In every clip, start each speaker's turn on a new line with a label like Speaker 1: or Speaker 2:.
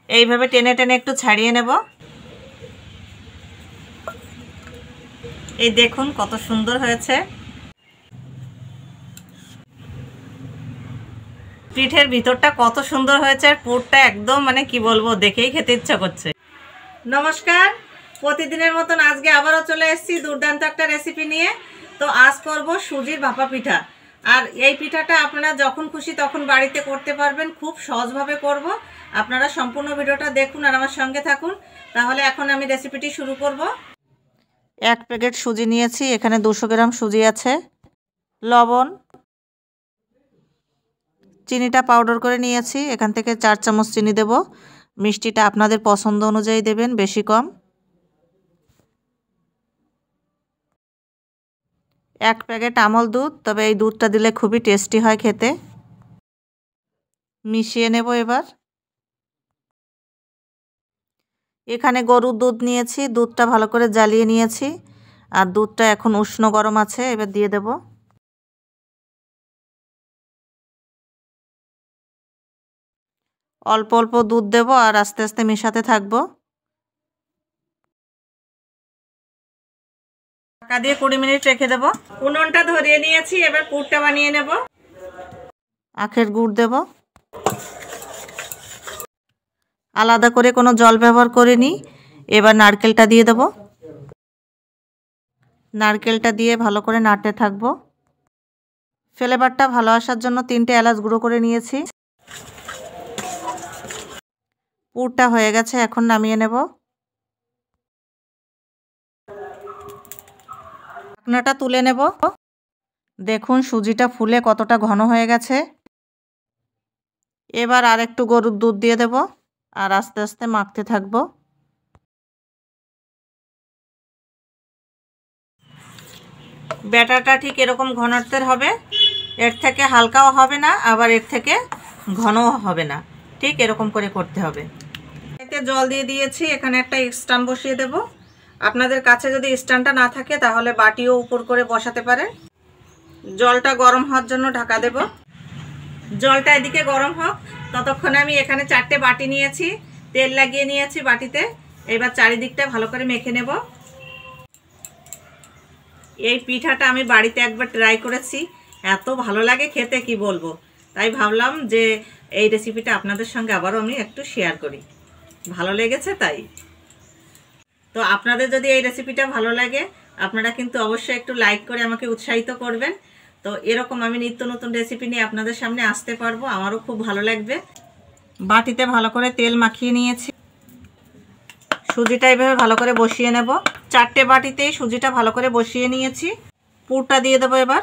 Speaker 1: এইভাবে টেনে টেনে একটু ছাড়িয়ে নেব। এই দেখুন কত সুন্দর হয়েছে। পিঠের ভিতরটা কত সুন্দর হয়েছে, আর পুরটা একদম মানে কি বলবো, দেখেই খেতে ইচ্ছা করছে। নমস্কার, প্রতিদিনের মতন আজকে আবারও চলে এসেছি দুর্দান্ত একটা রেসিপি নিয়ে। তো আজ করব সুজির ভাপা পিঠা। আর এই পিঠাটা আপনারা যখন খুশি তখন বাড়িতে করতে পারবেন, খুব সহজভাবে করব। আপনারা সম্পূর্ণ ভিডিওটা দেখুন আর আমার সঙ্গে থাকুন। তাহলে এখন আমি রেসিপিটি শুরু করব। 1 প্যাকেট সুজি নিয়েছি, এখানে 200 গ্রাম সুজি আছে, লবণ, চিনিটা পাউডার করে নিয়েছি, এখান থেকে 4 চামচ চিনি দেব। মিষ্টিটা আপনাদের পছন্দ অনুযায়ী দেবেন, বেশি কম। 1 প্যাকেট আমল দুধ, তবে এই দুধটা দিলে খুবই টেস্টি হয় খেতে। মিশিয়ে নেব এবার। এখানে গরুর দুধ নিয়েছি, দুধটা ভালো করে জ্বালিয়ে নিয়েছি, আর দুধটা এখন উষ্ণ গরম আছে, এবার দিয়ে দেব। অল্প অল্প দুধ দেব আর আস্তে আস্তে মেশাতে থাকবো। ঢাকা দিয়ে 20 মিনিট রেখে দেব। উনুনটা ধরিয়ে নিয়েছি, এবার পুরটা বানিয়ে নেব। আখের গুড় দেব, আলাদা করে কোনো জল ব্যবহার করিনি। এবার নারকেলটা দিয়ে দেব। নারকেলটা দিয়ে ভালো করে নাড়তে থাকবো। ফ্লেভারটা ভালো আসার জন্য 3টে এলাচ গুঁড়ো করে নিয়েছি। পুরটা হয়ে গেছে, এখন নামিয়ে নেব। ঢাকনাটা তুলে নেব। দেখুন সুজিটা ফুলে কতটা ঘন হয়ে গেছে। এবার আর একটু গরুর দুধ দিয়ে দেব আর আস্তে আস্তে মাখতে থাকবো। ব্যাটারটা ঠিক এরকম ঘনত্বের হবে, এর থেকে হালকাও হবে না আবার এর থেকে ঘনও হবে না, ঠিক এরকম করে করতে হবে। এতে জল দিয়ে দিয়েছি, এখানে একটা স্ট্যান্ড বসিয়ে দেব। আপনাদের কাছে যদি স্ট্যান্ডটা না থাকে তাহলে বাটিও উপর করে বসাতে পারেন। জলটা গরম হওয়ার জন্য ঢাকা দেব। জলটা এদিকে গরম হোক, ততক্ষণে আমি এখানে 4টে বাটি নিয়েছি, তেল লাগিয়ে নিয়েছি বাটিতে। এবার চারিদিকটা ভালো করে মেখে নেব। এই পিঠাটা আমি বাড়িতে একবার ট্রাই করেছি, এত ভালো লাগে খেতে কি বলবো। তাই ভাবলাম যে এই রেসিপিটা আপনাদের সঙ্গে আবারও আমি একটু শেয়ার করি, ভালো লেগেছে তাই। তো আপনাদের যদি এই রেসিপিটা ভালো লাগে আপনারা কিন্তু অবশ্যই একটু লাইক করে আমাকে উৎসাহিত করবেন। তো এরকম আমি নিত্য নতুন রেসিপি নিয়ে আপনাদের সামনে আসতে পারবো, আমারও খুব ভালো লাগবে। বাটিতে ভালো করে তেল মাখিয়ে নিয়েছি, সুজিটা এইভাবে ভালো করে বসিয়ে নেব। 4টে বাটিতেই সুজিটা ভালো করে বসিয়ে নিয়েছি। পুরটা দিয়ে দেবো এবার।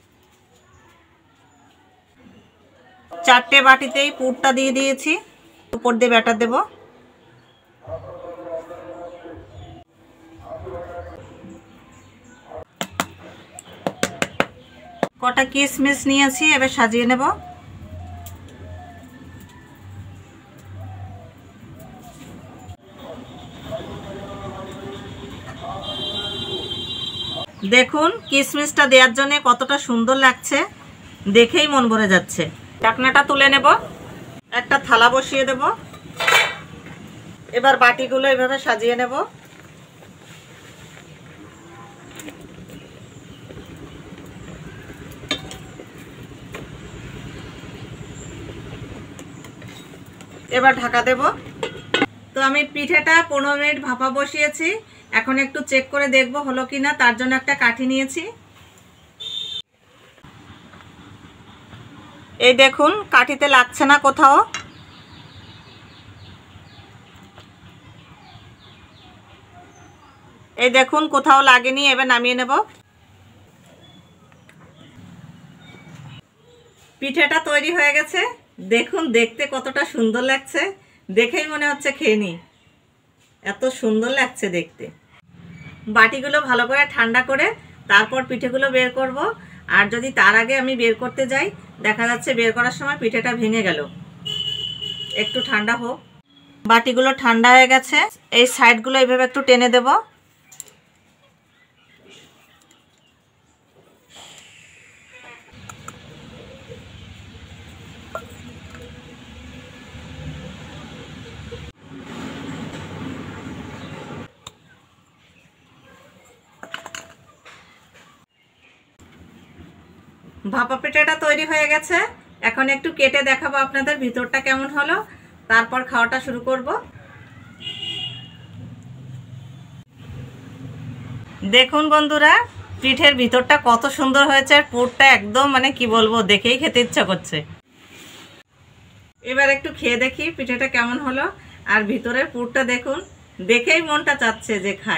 Speaker 1: 4টে বাটিতেই পুরটা দিয়ে দিয়েছি, উপর দিয়ে ব্যাটার দেব। কটা কিশমিশ নিয়েছি, এবার সাজিয়ে নেব। দেখুন কিশমিশটা দেওয়ার জন্য কতটা সুন্দর লাগছে, দেখেই মন ভরে যাচ্ছে। ঢাকনাটা তুলে নেব, একটা থালা বসিয়ে দেব। এবার বাটিগুলো এভাবে সাজিয়ে নেব। এবার ঢাকা দেব। তো আমি পিঠেটা 15 মিনিট ভাপা বসিয়েছি, এখন একটু চেক করে দেখব হলো কিনা, তার জন্য একটা কাঠি নিয়েছি। এই দেখুন কাঠিতে লাগছে না কোথাও। এই দেখুন কোথাও লাগেনি, এবার নামিয়ে নেব। পিঠেটা তৈরি হয়ে গেছে, দেখুন দেখতে কতটা সুন্দর লাগছে, দেখেই মনে হচ্ছে খেয়ে নিই, এত সুন্দর লাগছে দেখতে। বাটিগুলো ভালো করে ঠান্ডা করে তারপর পিঠেগুলো বের করব। আর যদি তার আগে আমি বের করতে যাই, দেখা যাচ্ছে বের করার সময় পিঠেটা ভেঙে গেল। একটু ঠান্ডা হোক। বাটিগুলো ঠান্ডা হয়ে গেছে, এই সাইডগুলো এইভাবে একটু টেনে দেব। ভাপা পিঠাটা তৈরি হয়ে গেছে। এখন একটু কেটে দেখাবো আপনাদের ভিতরটা কেমন হলো, তারপর খাওয়াটা শুরু করব। দেখুন বন্ধুরা, পিঠের ভিতরটা কত সুন্দর হয়েছে, আর পুরটা একদম মানে কি বলবো, দেখেই খেতে ইচ্ছা করছে। এবার একটু খেয়ে দেখি পিঠেটা কেমন হলো। আর ভিতরের পুরটা দেখুন, দেখেই মনটা চাচ্ছে যে খাই।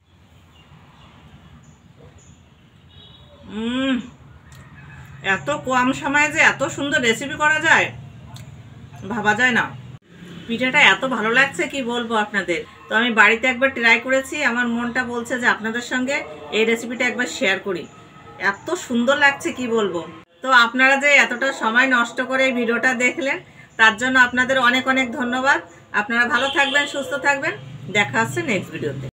Speaker 1: এত কম সময়ে যে এত সুন্দর রেসিপি করা যায় ভাবা যায় না। পিঠাটা এত ভালো লাগছে কি বলবো আপনাদের। তো আমি বাড়িতে একবার ট্রাই করেছি, আমার মনটা বলছে যে আপনাদের সঙ্গে এই রেসিপিটা একবার শেয়ার করি। এত সুন্দর লাগছে কি বলবো। তো আপনারা যে এতটা সময় নষ্ট করে এই ভিডিওটা দেখলেন, তার জন্য আপনাদের অনেক অনেক ধন্যবাদ। আপনারা ভালো থাকবেন, সুস্থ থাকবেন। দেখা হচ্ছে নেক্সট ভিডিওতে।